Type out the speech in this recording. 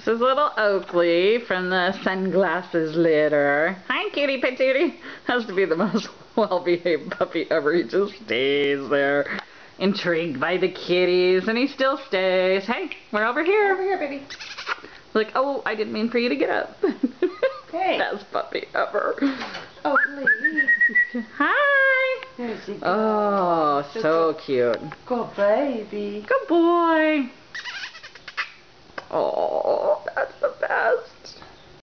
This is little Oakley from the sunglasses litter. Hi, cutie patootie. Has to be the most well-behaved puppy ever. He just stays there, intrigued by the kitties, and he still stays. Hey, we're over here. Over here, baby. Like, oh, I didn't mean for you to get up. Hey. Best puppy ever. Oakley. Hi. There she goes. Oh, so cute. Good baby. Good boy. Oh, that's the best.